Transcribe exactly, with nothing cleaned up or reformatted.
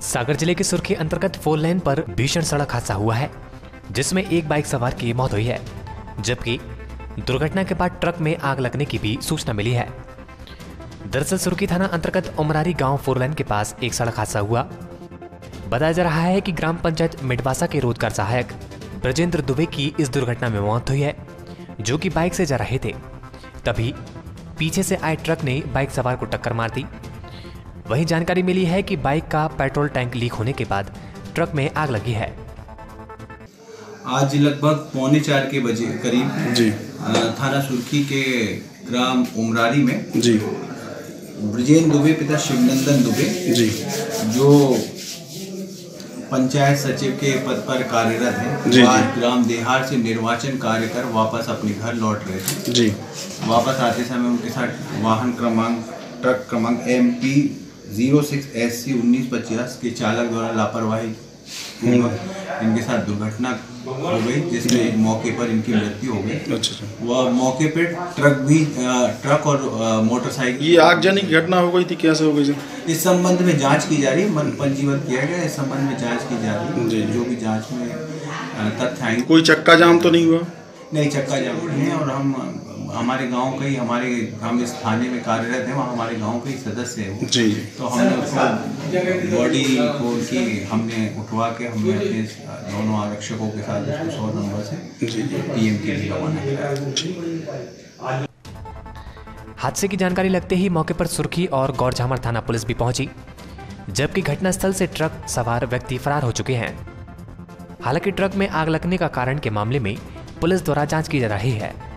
सागर जिले के सुर्खी अंतर्गत फोर लेन पर भीषण सड़क हादसा हुआ है, जिसमें एक बाइक सवार की मौत हुई है, जबकि दुर्घटना के बाद ट्रक में आग लगने की भी सूचना मिली है। दरअसल सुर्खी थाना अंतर्गत उमरारी गांव फोर लेन के पास एक सड़क हादसा हुआ। बताया जा रहा है कि ग्राम पंचायत मिडवासा के रोजगार सहायक ब्रजेंद्र दुबे की इस दुर्घटना में मौत हुई है, जो कि बाइक से जा रहे थे। तभी पीछे से आए ट्रक ने बाइक सवार को टक्कर मार दी। वहीं जानकारी मिली है कि बाइक का पेट्रोल टैंक लीक होने के बाद ट्रक में आग लगी है। आज लगभग पौने चार के बजे करीब जी थाना सुर्खी के ग्राम उमरारी में जी ब्रजेंद्र दुबे पिता शिवनंदन दुबे जी जो पंचायत सचिव के पद पर कार्यरत हैं, जी, आज जी। ग्राम देहार से निर्वाचन कार्य कर वापस अपने घर लौट रहे थे। जी वापस आते समय उनके साथ वाहन क्रमांक ट्रक क्रमांक M P zero six S C उन्नीस पचास के चालक द्वारा लापरवाही इनके साथ दुर्घटना हो गई, जिसमें मौके पर इनकी मृत्यु हो गई। अच्छा अच्छा। वह मौके पर ट्रक भी ट्रक और मोटरसाइकिल ये आगजनी की घटना हो गई थी, कैसे हो गई सर? इस संबंध में जांच की जा रही है, पंजीबद्ध किया गया। इस संबंध में जांच की जा रही है। जी। जो भी जांच में तथ्य आएंगे। कोई चक्का जाम तो नहीं हुआ? नहीं, चक्का जाम नहीं है। और हम हमारे गांव का ही हमारे हम इस थाने में कार्यरत हैं, वहाँ हमारे गांव के ही सदस्य हैं जी। तो हमने उसको बॉडी को उनकी हमने उठवा के हमने अपने दोनों आरक्षकों के साथ उसको सौ नंबर से पीएम के लिए रवाना किया। हादसे की जानकारी लगते ही मौके पर सुर्खी और गौरझामर थाना पुलिस भी पहुंची, जबकि घटनास्थल से ट्रक सवार व्यक्ति फरार हो चुके हैं। हालांकि ट्रक में आग लगने का कारण के मामले में पुलिस द्वारा जांच की जा रही है।